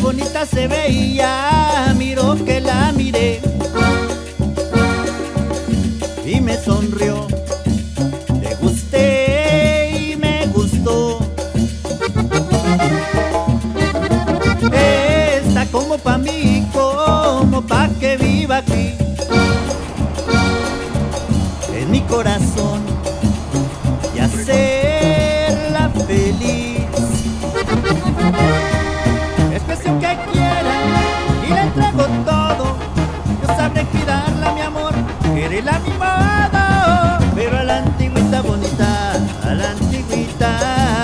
bonita se veía, miró que la miré y me sonrió. Le gusté y me gustó. Está como pa' mí, como pa' que viva aquí en mi corazón y hacerla feliz. Es cuestión que quiera y le entrego todo. Yo sabré cuidarla, mi amor, quererla a mi modo, pero a la antigüita bonita, a la antigüita.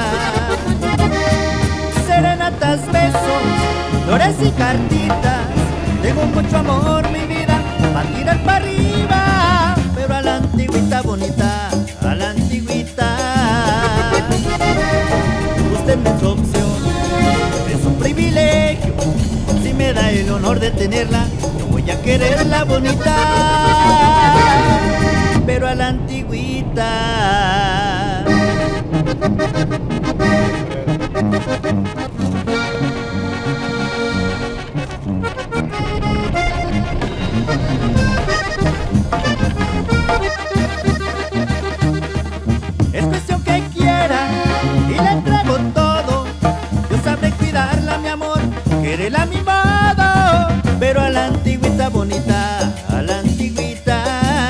Serenatas, besos, flores y cartitas. Tengo mucho amor, mi vida, pa' tirar para arriba, pero a la antigüita bonita, a la antigüita. Usted me es su opción, es un privilegio. Si me da el honor de tenerla, yo voy a quererla bonita, pero a la antigüita. Es cuestión que quiera y le entrego todo. Yo sabré cuidarla, mi amor, quererla a mi modo, pero a la antigüita bonita, a la antigüita.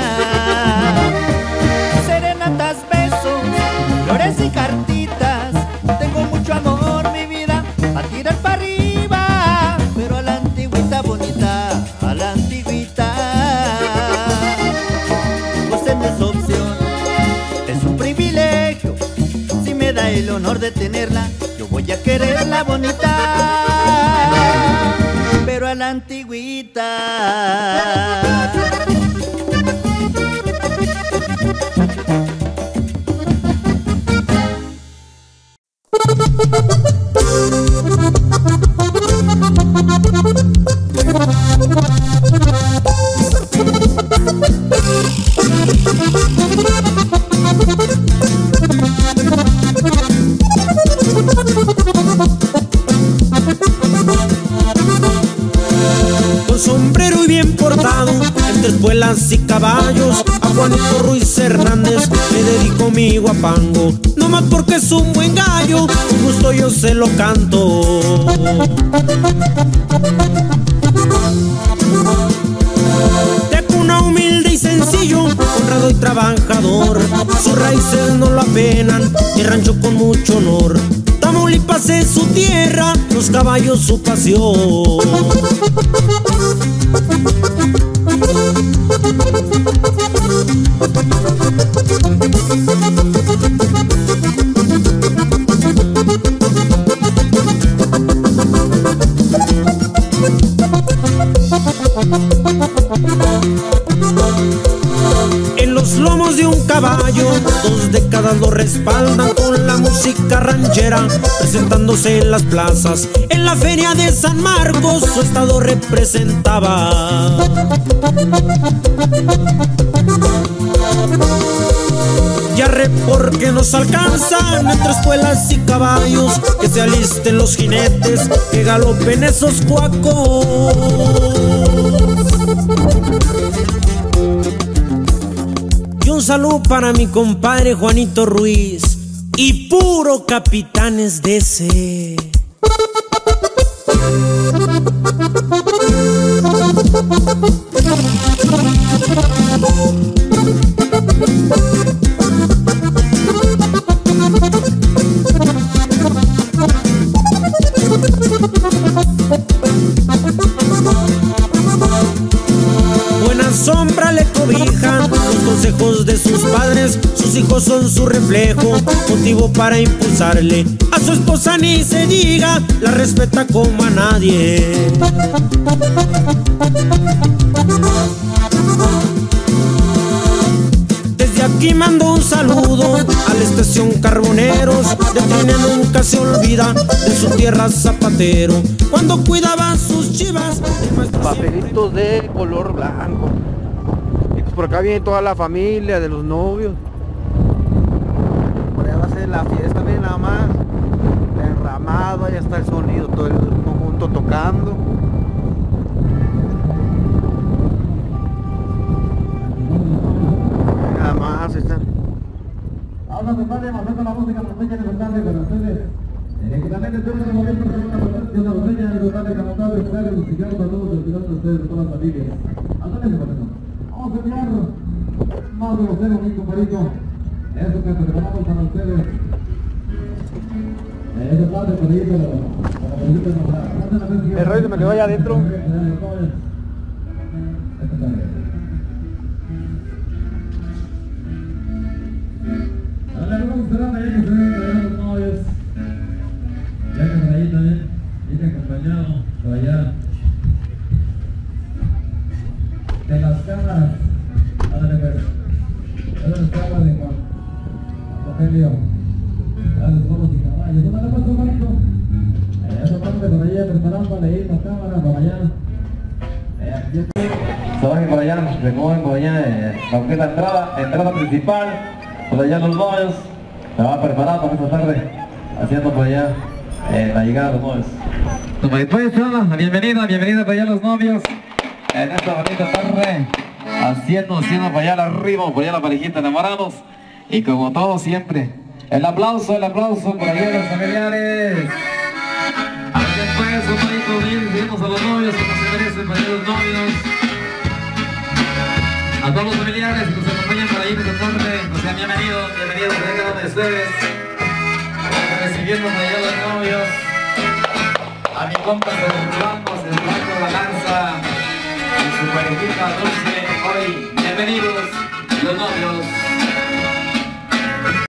Serenatas, besos, flores y cartitas. Tengo mucho amor, mi vida, a tirar para arriba, pero a la antigüita bonita, a la antigüita. Usted no es opción, es un privilegio. Si me da el honor de tenerla, yo voy a quererla bonita, pero a la antigüita. Con sombrero y bien portado, entre espuelas y caballos, a Juanito Ruiz Hernández le dedico mi guapango. No más porque es un buen gallo, con gusto yo se lo canto. De cuna humilde y sencillo, honrado y trabajador, sus raíces no lo apenan, y rancho con mucho honor. Tamaulipas es su tierra, los caballos su pasión. En los lomos de un caballo, 2 décadas lo respaldan con la música ranchera, presentándose en las plazas. En la feria de San Marcos su estado representaba. Ya re porque nos alcanzan entre espuelas y caballos, que se alisten los jinetes, que galopen esos cuacos. Y un saludo para mi compadre Juanito Ruiz y puro Capitanes DC. Buena sombra le cobijan los consejos de sus padres, sus hijos son su reflejo, motivo para impulsarle. A su esposa ni se diga, la respeta como a nadie. Desde aquí mando un saludo a la estación Carboneros, de Trine nunca se olvida de su tierra zapatero, cuando cuidaba sus chivas. Papelitos de color blanco. Y pues por acá viene toda la familia de los novios. Por allá va a ser la fiesta, miren nada más. programado, ahí está el sonido, todo el conjunto tocando. Nada más están. Ahora se sale más la música norteña de tarde para ustedes. Que también estemos en el momento de una norteña de tarde para ustedes, ustedes, musical para todos, de ustedes, todas las familias. Vamos a enviar más de los ceros, mi compadrito. Eso que preparamos para ustedes. Esa tarde por ahí, pero El rollo se me quedó allá adentro. Ya que por ahí también viene acompañado por allá de las cámaras. Ándale pues. Es las cámaras de Juan Rogelio. A los bolos y caballos. ¿Dónde le pasó, bonito? Esa parte por allá preparando para ir las cámaras para allá. Se bajen por allá, recogen por allá lo que es la entrada principal. Por allá los novios. Se va preparando para esta tarde, haciendo por allá la llegada de los novios. Pues la bienvenida para allá los novios. En esta bonita tarde, haciendo para allá el arribo, por allá la parejita enamorados. Y como todo siempre, el aplauso por allá a los familiares. Así pues, un bonito día, seguimos a los novios, como se merecen para allá los novios. A todos los familiares que nos acompañan por ahí esta tarde, pues sean bienvenidos a cada uno de ustedes. Recibiendo por allá los novios. A mi compa el Blanco, la Lanza, y su parejita Dulce, hoy, bienvenidos.